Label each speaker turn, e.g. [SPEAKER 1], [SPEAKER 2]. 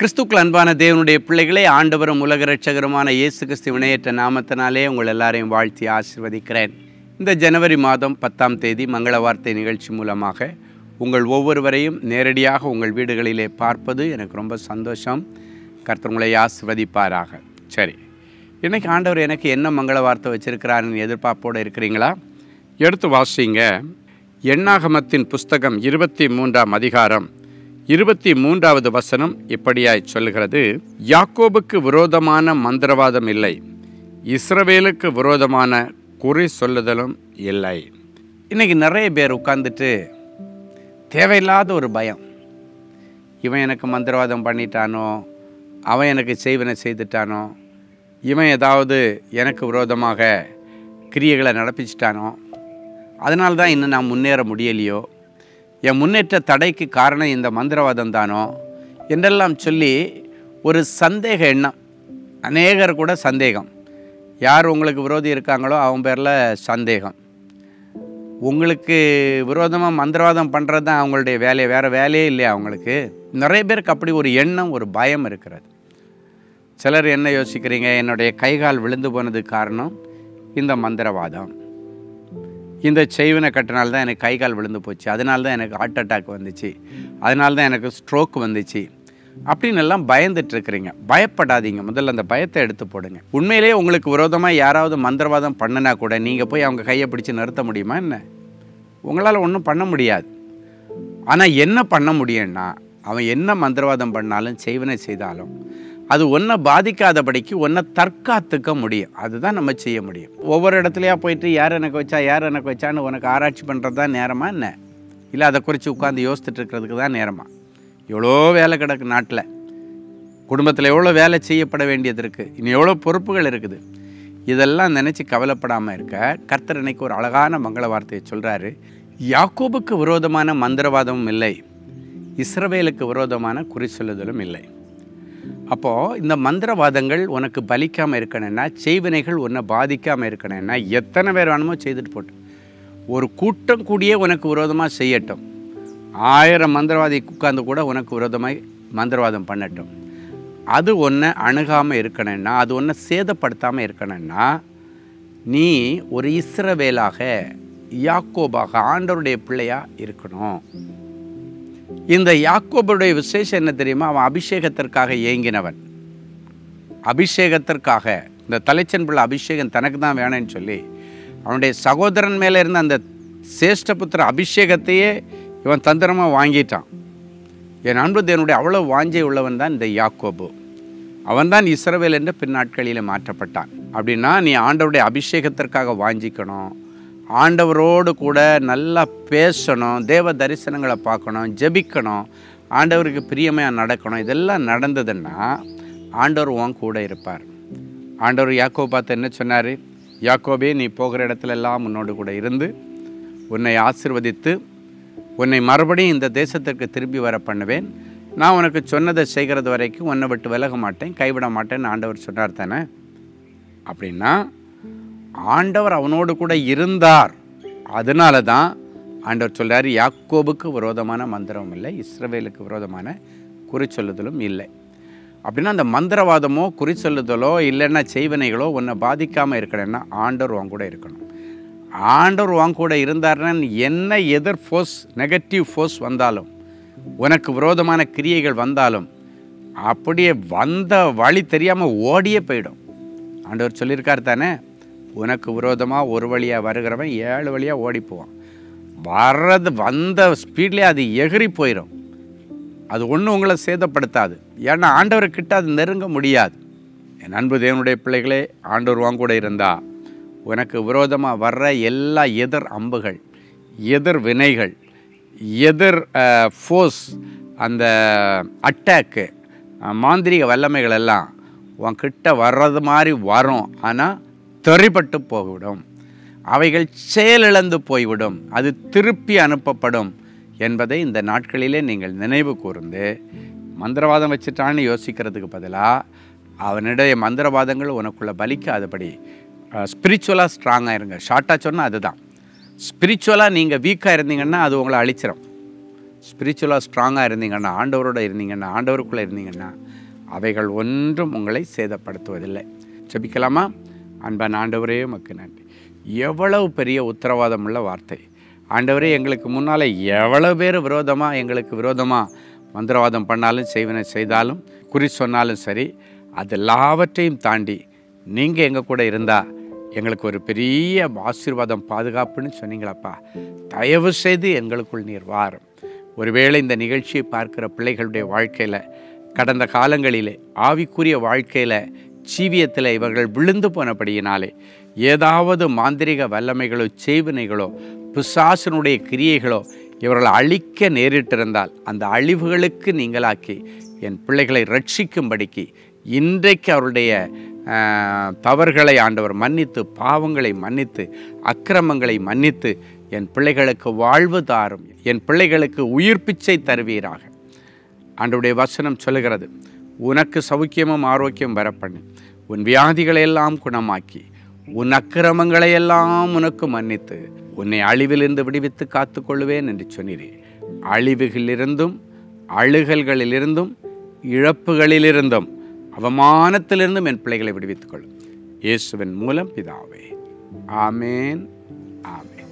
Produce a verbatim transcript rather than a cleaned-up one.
[SPEAKER 1] கிறிஸ்துக்கள் அன்பான தேவனுடைய பிள்ளைகளே, ஆண்டவரும் உலக இரட்சகருமான இயேசு கிறிஸ்து வினையேற்ற நாமத்தினாலே உங்கள் எல்லாரையும் வாழ்த்தி ஆசீர்வதிக்கிறேன். இந்த ஜனவரி மாதம் பத்தாம் தேதி மங்கள வார்த்தை நிகழ்ச்சி மூலமாக உங்கள் ஒவ்வொருவரையும் நேரடியாக உங்கள் வீடுகளிலே பார்ப்பது எனக்கு ரொம்ப சந்தோஷம். கர்த்தர் உங்களை ஆசீர்வதிப்பாராக. சரி, இன்றைக்கி ஆண்டவர் எனக்கு என்ன மங்கள வார்த்தை வச்சிருக்கிறாருன்னு எதிர்பார்ப்போடு இருக்கிறீங்களா? எடுத்து வாசிங்க. எண்ணாகமத்தின் புஸ்தகம் இருபத்தி மூன்றாம் அதிகாரம் இருபத்தி மூன்றாவது வசனம் இப்படியாய் சொல்கிறது, யாக்கோபுக்கு விரோதமான மந்திரவாதம் இல்லை, இஸ்ரவேலுக்கு விரோதமான குறி சொல்லுதலும் இல்லை. இன்றைக்கி நிறைய பேர் உட்கார்ந்துட்டு தேவையில்லாத ஒரு பயம், இவன் எனக்கு மந்திரவாதம் பண்ணிட்டானோ, அவன் எனக்கு செய்வனை செய்துட்டானோ, இவன் ஏதாவது எனக்கு விரோதமாக கிரியைகளை நடப்பிச்சிட்டானோ, அதனால தான் இன்னும் நான் முன்னேற முடியலையோ, என் முன்னேற்ற தடைக்கு காரணம் இந்த மந்திரவாதம் தானோ என்றெல்லாம் சொல்லி ஒரு சந்தேக எண்ணம். அநேகர் கூட சந்தேகம். யார் உங்களுக்கு விரோதி இருக்காங்களோ அவன் பேரில் சந்தேகம். உங்களுக்கு விரோதமாக மந்திரவாதம் பண்ணுறது தான் அவங்களுடைய வேலையை, வேறு வேலையே இல்லையா அவங்களுக்கு? நிறைய பேருக்கு அப்படி ஒரு எண்ணம், ஒரு பயம் இருக்கிறது. சிலர் என்ன யோசிக்கிறீங்க, என்னுடைய கைகால் விழுந்து போனதுக்கு காரணம் இந்த மந்திரவாதம், இந்த செய்வினை கட்டினால தான் எனக்கு கை கால் விழுந்து போச்சு, அதனால தான் எனக்கு ஹார்ட் அட்டாக் வந்துச்சு, அதனால தான் எனக்கு ஸ்ட்ரோக் வந்துச்சு அப்படின்னு எல்லாம் பயந்துட்டுருக்குறீங்க. பயப்படாதீங்க. முதல்ல அந்த பயத்தை எடுத்து போடுங்க. உண்மையிலேயே உங்களுக்கு விரோதமாக யாராவது மந்திரவாதம் பண்ணினா கூட நீங்கள் போய் அவங்க கையை பிடிச்சி நிறுத்த முடியுமா என்ன? உங்களால் ஒன்றும் பண்ண முடியாது. ஆனால் என்ன பண்ண முடியும்னா, அவன் என்ன மந்திரவாதம் பண்ணாலும் செய்வினை செய்தாலும் அது ஒன்றை பாதிக்காதபடிக்கு ஒன்றை தற்காத்துக்க முடியும். அதுதான் நம்ம செய்ய முடியும். ஒவ்வொரு இடத்துலையா போயிட்டு யார் எனக்கு வச்சா யார் எனக்கு வச்சான்னு உனக்கு ஆராய்ச்சி பண்ணுறது தான் நேரமா என்ன? இல்லை அதை குறித்து உட்காந்து யோசித்துட்டு இருக்கிறதுக்கு தான் நேரமா? எவ்வளோ வேலை கிடக்கு நாட்டில், குடும்பத்தில் எவ்வளோ வேலை செய்யப்பட வேண்டியது இருக்குது, இன்னும் எவ்வளோ பொறுப்புகள் இருக்குது. இதெல்லாம் நினச்சி கவலைப்படாமல் இருக்க கர்த்தர் இன்னைக்கு ஒரு அழகான மங்கள வார்த்தையை சொல்கிறாரு. யாக்கோபுக்கு விரோதமான மந்திரவாதமும் இல்லை, இஸ்ரவேலுக்கு விரோதமான குறி சொல்லுதலும் இல்லை. அப்போது இந்த மந்திரவாதங்கள் உனக்கு பலிக்காமல் இருக்கணும்னா, செய்வினைகள் உன்னை பாதிக்காமல் இருக்கணும்னா எத்தனை பேர் வேணுமோ செய்துட்டு போட்டு, ஒரு கூட்டம் கூடியே உனக்கு விரோதமாக செய்யட்டும், ஆயிரம் மந்திரவாதி உட்கார்ந்து கூட உனக்கு விரோதமாக மந்திரவாதம் பண்ணட்டும், அது ஒன்றை அணுகாமல் இருக்கணும்னா, அது ஒன்றை சேதப்படுத்தாமல் இருக்கணும்னா, நீ ஒரு இஸ்ரவேலாக, யாக்கோபாக, ஆண்டவருடைய பிள்ளையாக இருக்கணும். இந்த யாக்கோபுடைய விசேஷம் என்ன தெரியுமா? அவன் அபிஷேகத்திற்காக ஏங்கினவன். அபிஷேகத்திற்காக, இந்த தலைச்சன் பிள்ளை அபிஷேகம் தனக்கு தான் வேணும்னு சொல்லி அவனுடைய சகோதரன் மேலே இருந்த அந்த சேஷ்டபுத்திர அபிஷேகத்தையே இவன் தந்திரமாக வாங்கிட்டான். என் அன்பு தேவனுடைய அவ்வளோ வாஞ்சை உள்ளவன் தான் இந்த யாக்கோபு. அவன்தான் இஸ்ரவேல் என்று பின்னாட்களில் மாற்றப்பட்டான். அப்படின்னா நீ ஆண்டவருடைய அபிஷேகத்திற்காக வாஞ்சிக்கணும், ஆண்டவரோடு கூட நல்லா பேசணும், தேவ தரிசனங்களை பார்க்கணும், ஜெபிக்கணும், ஆண்டவருக்கு பிரியமாக நடக்கணும். இதெல்லாம் நடந்ததுன்னா ஆண்டவர் உன் கூட இருப்பார். ஆண்டவர் யாக்கோபை பார்த்து என்ன சொன்னார்? யாக்கோபே, நீ போகிற இடத்துல எல்லாம் உன்னோடு கூட இருந்து உன்னை ஆசீர்வதித்து உன்னை மறுபடியும் இந்த தேசத்திற்கு திரும்பி வர பண்ணுவேன், நான் உனக்கு சொன்னதை செய்கிறது வரைக்கும் உன்னை விட்டு விலக மாட்டேன், கைவிட மாட்டேன்னு ஆண்டவர் சொன்னார் தானே? அப்படின்னா ஆண்டவர் அவனோடு கூட இருந்தார். அதனால தான் ஆண்டவர் சொல்கிறார், யாக்கோபுக்கு விரோதமான மந்திரமும் இல்லை, இஸ்ரவேலுக்கு விரோதமான குறி சொல்லுதலும் இல்லை. அப்படின்னா அந்த மந்திரவாதமோ குறி சொல்லுதலோ இல்லைன்னா செய்வினைகளோ உன்னை பாதிக்காமல் இருக்கணும்னா ஆண்டவர் உன் கூட இருக்கணும். ஆண்டவர் உன் கூட இருந்தார்னா என்ன எதிர் ஃபோர்ஸ், நெகட்டிவ் ஃபோர்ஸ் வந்தாலும், உனக்கு விரோதமான கிரியைகள் வந்தாலும் அப்படியே வந்த வழி தெரியாமல் ஓடியே போயிடும். ஆண்டவர் சொல்லியிருக்கார் தானே, உனக்கு விரோதமாக ஒரு வழியாக வருகிறவன் ஏழு வழியாக ஓடி போவான். வர்றது வந்த ஸ்பீட்லேயே அது எகிரி போயிடும். அது ஒன்றும் உங்களை சேதப்படுத்தாது. ஏன்னா ஆண்டவர்கிட்ட அது நெருங்க முடியாது. என் அன்பு தேவனுடைய பிள்ளைகளே, ஆண்டவர் வாங்க கூட இருந்தால் உனக்கு விரோதமாக வர்ற எல்லா எதிர் அம்புகள், எதிர் வினைகள், எதிர் ஃபோர்ஸ், அந்த அட்டாக்கு, மாந்திரிக வல்லமைகள் எல்லாம் உன்கிட்ட வர்றது மாதிரி வரும். ஆனால் தெரிபட்டு போய்விடும், அவைகள் செயலிழந்து போய்விடும், அது திருப்பி அனுப்பப்படும் என்பதை இந்த நாட்களிலே நீங்கள் நினைவு கூர்ந்து மந்திரவாதம் வச்சுட்டான்னு யோசிக்கிறதுக்கு பதிலாக அவனுடைய மந்திரவாதங்கள் உனக்குள்ளே பலிக்காதபடி ஸ்பிரிச்சுவலாக ஸ்ட்ராங்காக இருங்க. ஷார்ட்டாக சொன்னால் அதுதான். ஸ்பிரிச்சுவலாக நீங்கள் வீக்காக இருந்தீங்கன்னா அது உங்களை அழிச்சிடும். ஸ்பிரிச்சுவலாக ஸ்ட்ராங்காக இருந்தீங்கன்னா, ஆண்டவரோடு இருந்தீங்கன்னா, ஆண்டவருக்குள்ளே இருந்தீங்கன்னா, அவைகள் ஒன்றும் உங்களை சேதப்படுத்துவதில்லை. ஜெபிக்கலாமா? அன்பான ஆண்டவரே, உமக்கு நன்றி. எவ்வளவு பெரிய உத்தரவாதம் உள்ள வார்த்தை ஆண்டவரே. எங்களுக்கு முன்னால் எவ்வளோ பேர் விரோதமாக எங்களுக்கு விரோதமாக மந்திரவாதம் பண்ணாலும் செய்வன செய்தாலும் குறி சொன்னாலும் சரி, அது எல்லாவற்றையும் தாண்டி நீங்கள் எங்கள் கூட இருந்தால் எங்களுக்கு ஒரு பெரிய ஆசீர்வாதம் பாதுகாப்புன்னு சொன்னீங்களப்பா. தயவு செய்து எங்களுக்குள் நீர் வாரும். ஒருவேளை இந்த நிகழ்ச்சியை பார்க்குற பிள்ளைகளுடைய வாழ்க்கையில் கடந்த காலங்களிலே ஆவிக்குரிய வாழ்க்கையில் ஜீவியத்தில் இவர்கள் விழுந்து போனபடியினாலே ஏதாவது மாந்திரிக வல்லமைகளோ செய்வினைகளோ பிசாசனுடைய கிரியைகளோ இவர்களை அழிக்க நேரிட்டிருந்தால் அந்த அழிவுகளுக்கு நீங்களாக்கி என் பிள்ளைகளை ரட்சிக்கும்படிக்கு இன்றைக்கு அவருடைய தவறுகளை ஆண்டவர் மன்னித்து, பாவங்களை மன்னித்து, அக்கிரமங்களை மன்னித்து என் பிள்ளைகளுக்கு வாழ்வு தாரும், என் பிள்ளைகளுக்கு உயிர் பிச்சை தருவீராக. ஆண்டவருடைய வசனம் சொல்லுகிறது, உனக்கு சௌக்கியமும் ஆரோக்கியம் வரப்பண்ணி உன் வியாதிகளையெல்லாம் குணமாக்கி உன் அக்கிரமங்களையெல்லாம் உனக்கு மன்னித்து உன்னை அழிவிலிருந்து விடுவித்து காத்துக்கொள்ளுவேன் என்று சொன்னீரே. அழிவுகளிலிருந்தும் அழுகல்களிலிருந்தும் இழப்புகளிலிருந்தும் அவமானத்திலிருந்தும் என் பிள்ளைகளை விடுவித்துக் கொள்ளும். இயேசுவின் மூலம் பிதாவே. ஆமேன், ஆமேன்.